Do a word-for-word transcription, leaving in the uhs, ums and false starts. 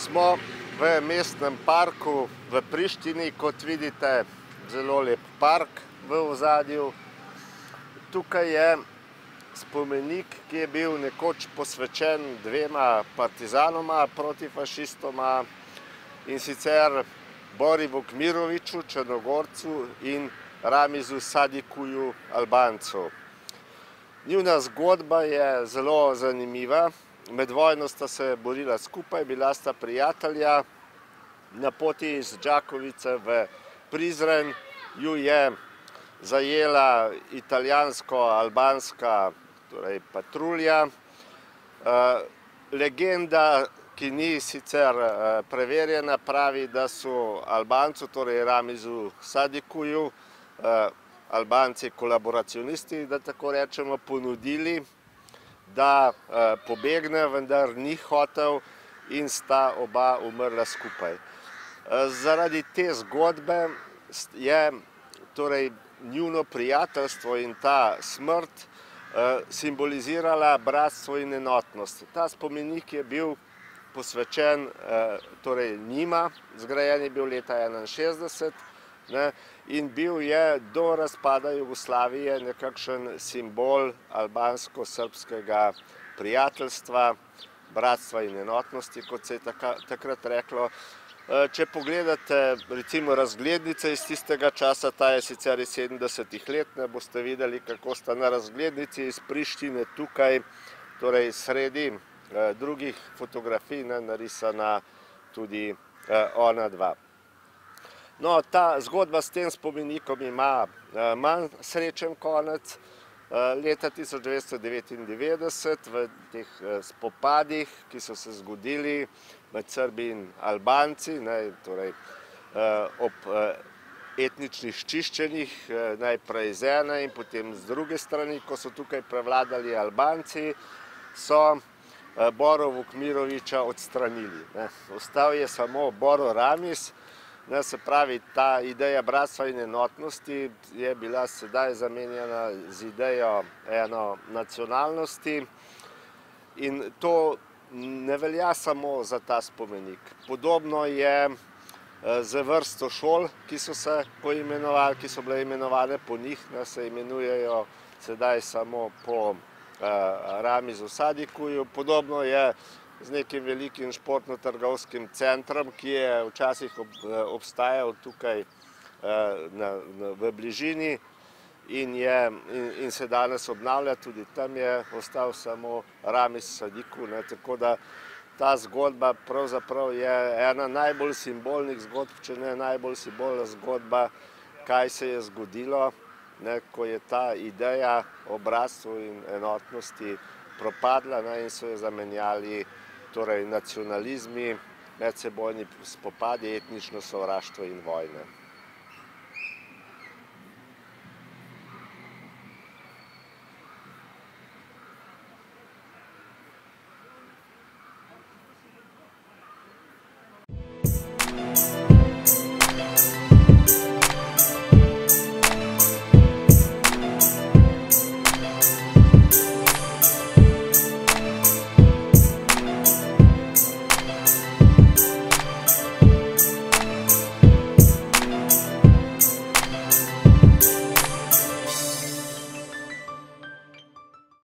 Smo v mestnem parku v Prištini, kot vidite, zelo lep park v ozadju. Tukaj je spomenik, ki je bil nekoč posvečen dvema partizanoma, protifašistoma, in sicer Borivu Kmiroviću, Črnogorcu, in Ramizu Sadikuju, Albancu. Njuna zgodba je zelo zanimiva. Med vojno sta se borila skupaj, bila sta prijatelja. Na poti iz Đakovice v Prizren ju je zajela italijansko-albanska torej patrulja. Legenda, ki ni sicer preverjena, pravi, da so Albancu, torej Ramizu Sadikuju, Albanci kolaboracionisti, da tako rečemo, ponudili, da pobegne, vendar ni hotel in sta oba umrla skupaj. Zaradi te zgodbe je torej njuno prijateljstvo in ta smrt simbolizirala bratstvo in enotnost. Ta spomenik je bil posvečen torej njima, zgrajen je bil leta enainšestdeset, in bil je do razpada Jugoslavije nekakšen simbol albansko-srbskega prijateljstva, bratstva in enotnosti, kot se je takrat reklo. Če pogledate recimo razglednice iz tistega časa, ta je sicer iz sedemdesetih let, boste videli, kako sta na razglednici iz Prištine tukaj, torej sredi drugih fotografij, narisana tudi ona dva. No, ta zgodba s tem spomenikom ima manj srečen konec. Leta tisoč devetsto devetindevetdeset v teh spopadih, ki so se zgodili med Srbi in Albanci, torej ob etničnih čiščenjih, najprej z ene in potem z druge strani, ko so tukaj prevladali Albanci, so Borovu Kmirovića odstranili. Ostal je samo Boro Ramis. Se pravi, ta ideja bratstva in enotnosti je bila sedaj zamenjana z idejo eno nacionalnosti in to ne velja samo za ta spomenik. Podobno je z vrsto šol, ki so se poimenovali, ki so bile imenovane po njih, se imenujejo sedaj samo po Ramizu Sadikuju. Podobno je z nekim velikim športno-trgovskim centrom, ki je včasih obstajal tukaj v bližini in se danes obnavlja, tudi tam je ostal samo Ramiz Sadiku, tako da ta zgodba pravzaprav je ena najbolj simbolnih zgodb, če ne najbolj simbolna zgodba, kaj se je zgodilo, ko je ta ideja o bratstvu in enotnosti propadla in so jo zamenjali torej nacionalizmi, medsebojni spopadi, etnično sovraštvo in vojne.